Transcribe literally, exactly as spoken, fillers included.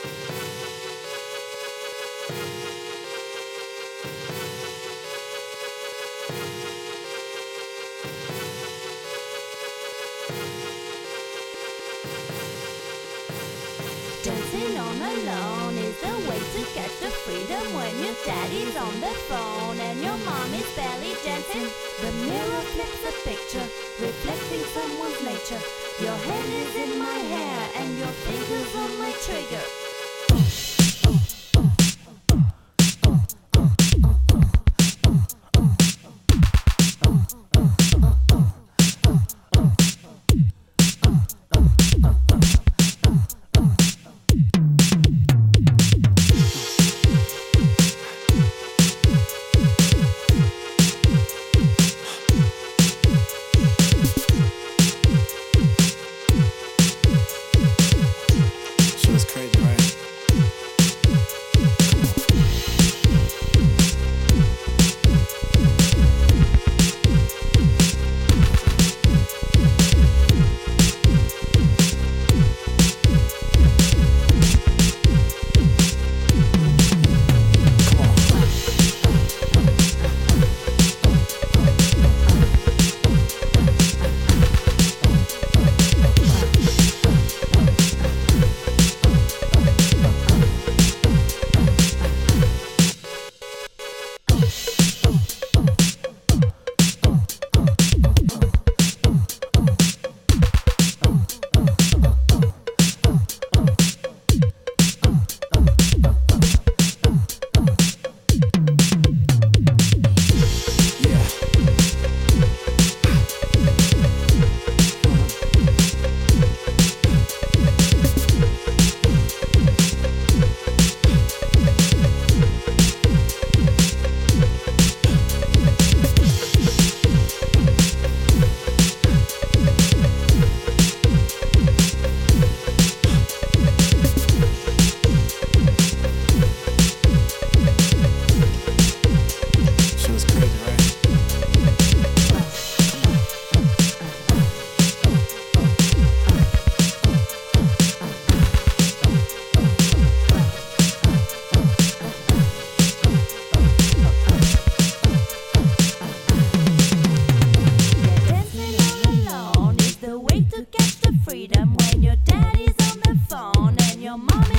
Dancing on alone is the way to catch the freedom when your daddy's on the phone and your mom is belly dancing. The mirror flips a picture, reflecting someone's nature. Your head is in my hair and your fingers on my trigger. Freedom when your daddy's on the phone and your mom